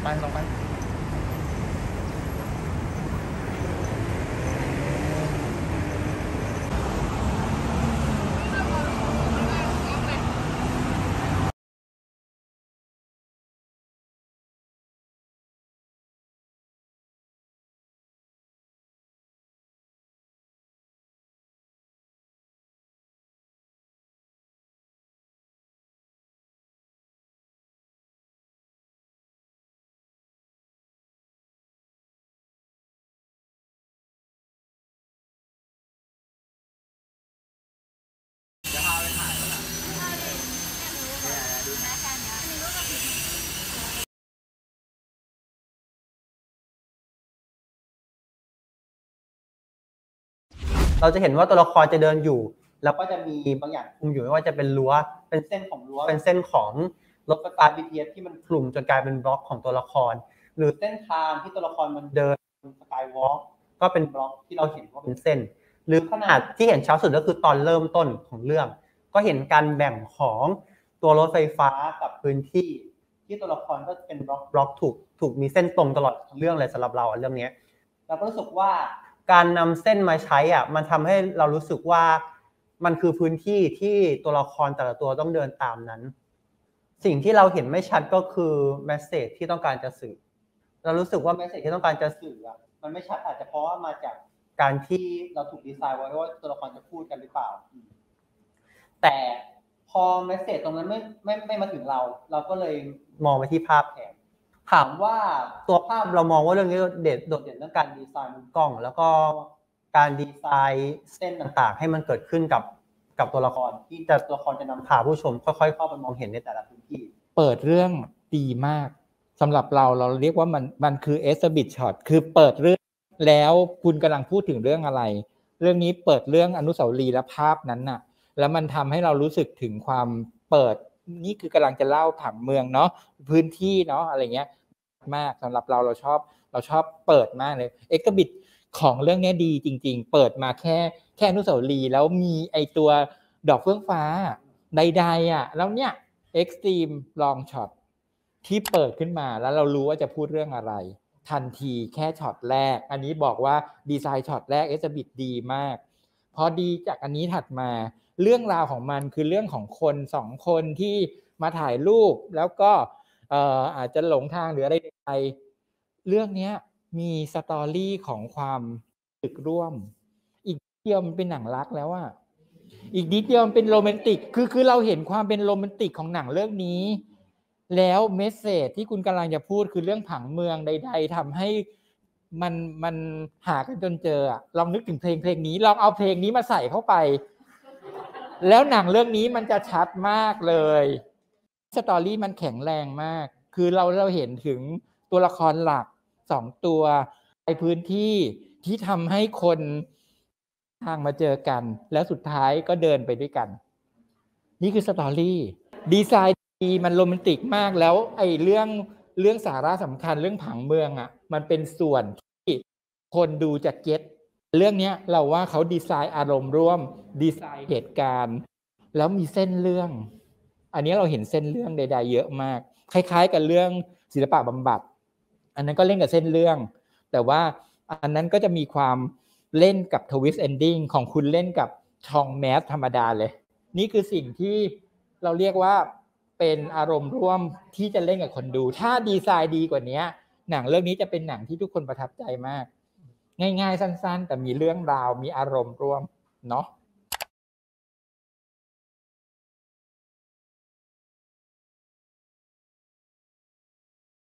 ไปเราจะเห็นว่าตัวละครจะเดินอยู่แล้วก็จะมีบางอย่างคลุมอยู่ไม่ว่าจะเป็นรั้วเป็นเส้นของรั้วเป็นเส้นของรถไฟฟ้า BTS ที่มันคลุมจนกลายเป็นบล็อกของตัวละครหรือเส้นทางที่ตัวละครมันเดินสกายวอล์กก็เป็นบล็อกที่เราเห็นว่าเป็นเส้นหรือขนาดที่เห็นชัดสุดก็คือตอนเริ่มต้นของเรื่องก็เห็นการแบ่งของตัวรถไฟฟ้ากับพื้นที่ที่ตัวละครก็เป็นบล็อกถูกมีเส้นตรงตลอดเรื่องเลยสำหรับเราเรื่องนี้เราก็รู้สึกว่าการนำเส้นมาใช้มันทำให้เรารู้สึกว่ามันคือพื้นที่ที่ตัวละครแต่ละตัวต้องเดินตามนั้นสิ่งที่เราเห็นไม่ชัดก็คือเมสเสจที่ต้องการจะสื่อเรารู้สึกว่าเมสเสจที่ต้องการจะสื่อมันไม่ชัดอาจจะเพราะว่ามาจากการที่เราถูกดีไซน์ไว้ว่าตัวละครจะพูดกันหรือเปล่าแต่พอเมสเสจตรงนั้นไม่มาถึงเราก็เลยมองไปที่ภาพแทนถามว่าตัวภาพเรามองว่าเรื่องนี้โดดเด่นเรื่องการดีไซน์มุมกล้องแล้วก็การดีไซน์เส้นต่างๆให้มันเกิดขึ้นกับตัวละครที่ตัวละครจะนำพาผู้ชมค่อยๆเข้าไปมองเห็นในแต่ละพื้นที่เปิดเรื่องดีมากสำหรับเราเรียกว่ามันคือ exhibit shot คือเปิดเรื่องแล้วคุณกำลังพูดถึงเรื่องอะไรเรื่องนี้เปิดเรื่องอนุสาวรีย์และภาพนั้นน่ะแล้วมันทำให้เรารู้สึกถึงความเปิดนี่คือกำลังจะเล่าผังเมืองเนาะพื้นที่เนาะอะไรเงี้ยมากสำหรับเราชอบเปิดมากเลย exhibit ของเรื่องนี้ดีจริงๆเปิดมาแค่อนุสาวรีย์แล้วมีไอตัวดอกเฟื่องฟ้าใดๆแล้วเนี่ยExtreme Long Shot ที่เปิดขึ้นมาแล้วเรารู้ว่าจะพูดเรื่องอะไรทันทีแค่ช็อตแรกอันนี้บอกว่าดีไซน์ช็อตแรก Exhibit ดีมากพอดีจากอันนี้ถัดมาเรื่องราวของมันคือเรื่องของคน2คนที่มาถ่ายรูปแล้วก็อาจจะหลงทางหรืออะไรใดๆเรื่องนี้มีสตอรี่ของความตึกร่วมอีกเดียวมันเป็นหนังรักแล้วอีกนิดเดียวมันเป็นโรแมนติกคือเราเห็นความเป็นโรแมนติกของหนังเรื่องนี้แล้วเมสเสจที่คุณกำลังจะพูดคือเรื่องผังเมืองใดๆทำให้มันหากันจนเจอลองนึกถึงเพลงนี้ลองเอาเพลงนี้มาใส่เข้าไปแล้วหนังเรื่องนี้มันจะชัดมากเลยสตอรี่มันแข็งแรงมากคือเราเห็นถึงตัวละครหลัก2ตัวในพื้นที่ที่ทำให้คนทางมาเจอกันแล้วสุดท้ายก็เดินไปด้วยกันนี่คือสตอรี่ดีไซน์ดีมันโรแมนติกมากแล้วไอ้เรื่องสาระสำคัญเรื่องผังเมืองมันเป็นส่วนที่คนดูจะเก็ตเรื่องนี้เราว่าเขาดีไซน์อารมณ์ร่วมดีไซน์เหตุการณ์แล้วมีเส้นเรื่องอันนี้เราเห็นเส้นเรื่องใดๆเยอะมากคล้ายๆกับเรื่องศิลปะบำบัดอันนั้นก็เล่นกับเส้นเรื่องแต่ว่าอันนั้นก็จะมีความเล่นกับทวิสต์เอนดิ้งของคุณเล่นกับช่องแมสธรรมดาเลยนี่คือสิ่งที่เราเรียกว่าเป็นอารมณ์ร่วมที่จะเล่นกับคนดูถ้าดีไซน์ดีกว่านี้หนังเรื่องนี้จะเป็นหนังที่ทุกคนประทับใจมากง่ายๆสั้นๆแต่มีเรื่องราวมีอารมณ์ร่วมเนาะ